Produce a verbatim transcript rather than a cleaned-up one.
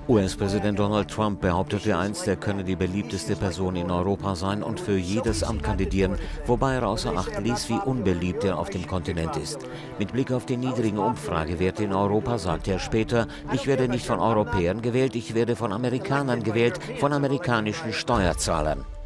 U S-Präsident Donald Trump behauptete einst, er könne die beliebteste Person in Europa sein und für jedes Amt kandidieren, wobei er außer Acht ließ, wie unbeliebt er auf dem Kontinent ist. Mit Blick auf die niedrigen Umfragewerte in Europa sagte er später: Ich werde nicht von Europäern gewählt, ich werde von Amerikanern gewählt, von amerikanischen Steuerzahlern.